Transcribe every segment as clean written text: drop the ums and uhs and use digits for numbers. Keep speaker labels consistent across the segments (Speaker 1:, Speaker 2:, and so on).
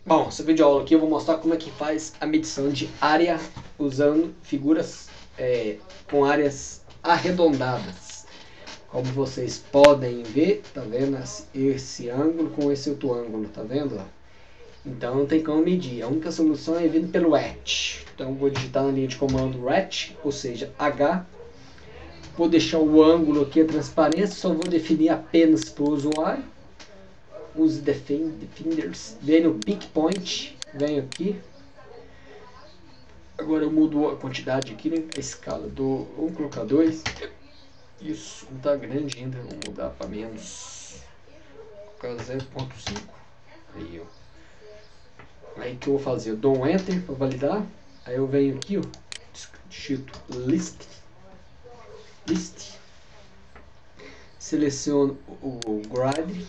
Speaker 1: Bom, essa videoaula aqui eu vou mostrar como é que faz a medição de área usando figuras com áreas arredondadas. Como vocês podem ver, tá vendo esse ângulo com esse outro ângulo, tá vendo? Então não tem como medir, a única solução é vindo pelo RET. Então vou digitar na linha de comando RET, ou seja, H. Vou deixar o ângulo aqui, a transparência, só vou definir apenas para o usuário. Use Defenders, venho no Pick Point, venho aqui. Agora eu mudo a quantidade aqui, né? A escala do. Vamos colocar 2. Isso, não está grande ainda, vamos mudar para menos. Vou colocar 0.5. Aí, ó. Aí que eu vou fazer? Eu dou um Enter para validar. Aí eu venho aqui, ó. Digito List. Seleciono o Grid.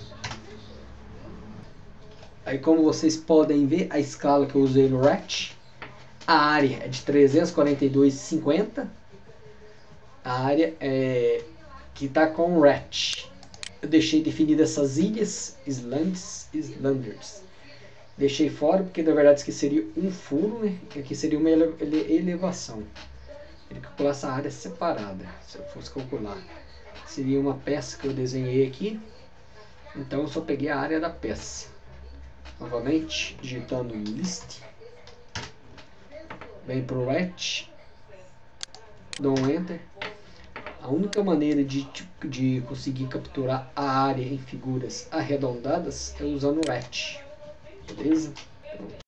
Speaker 1: Aí, como vocês podem ver, a escala que eu usei no RET, a área é de 342,50. A área que está com o RET. Eu deixei definidas essas ilhas, Islanders. Deixei fora porque na verdade isso aqui seria um furo, né? Aqui seria uma elevação. Ele calcular essa área separada, se eu fosse calcular. Seria uma peça que eu desenhei aqui. Então eu só peguei a área da peça. Novamente, digitando List. Vem para o RET. Dou um Enter. A única maneira de conseguir capturar a área em figuras arredondadas é usando o RET. Beleza?